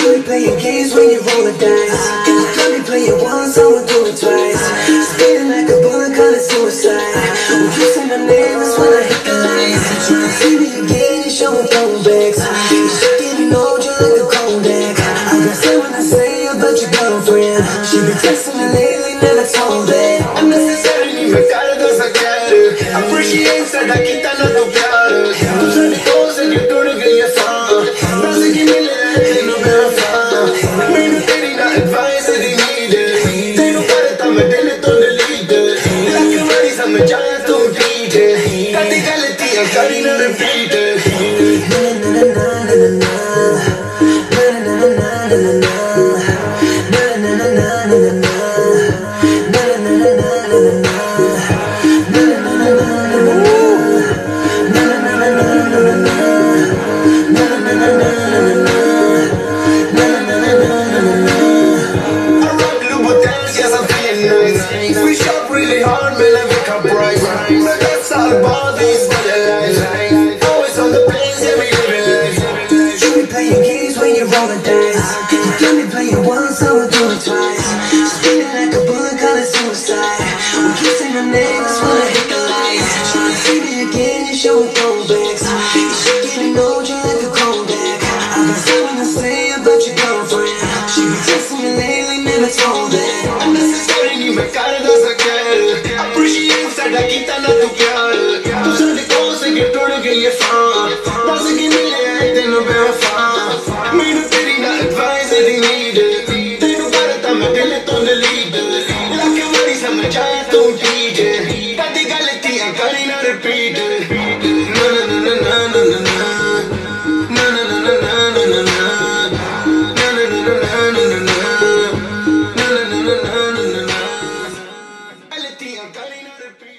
You be playing games when you roll the dice. You got me playing once, I'ma do it twice. Spinning like a bullet, call it suicide. When you say my name, that's when I hit the lights. Tryna see me again, you show me throwbacks. You should getting old, you like a cold deck. I got say when I say about your girlfriend. She be texting me lately, never told that. I'm necessary, ni me cara da sacar. Appreciate sa da kita na to pyar. Tu sadi cose che tu non gaya fa. Basta che mi le no bewafa. Me no teri na advice di need. Te no karta me dele to delete. La que mari sa me jaya tu beat. Kati galatiyan kari na repeat. We shop really hard, man, I wake up bright. But that's all about this life. Always on the place, yeah, we living life. You be playing games when you roll the dice. You got me playing once, I'ma do it twice. Spinning like a bullet, call it suicide. When you say my name, that's when I hit the lights. Tryna see me again, you show me throwbacks. You should getting old, you like a cold deck. I got something to say about your girlfriend. She be texting me lately, never told that. I'm necessary, ni me cara da sacar. Appreciate sa da kita na to pyar. Tu sadi cose che tu non gaya fa. Basta che mi le no bewafa. Me no teri na advice di need. Te no karta me dele to delete. La que mari sa me jaya tu beat. Kati galatiyan kari na repeat. Na na na na na na na na. Na na na na na na na na. Na na na na na na na na. Na na na na na na na. Galatiyan kari na repeat.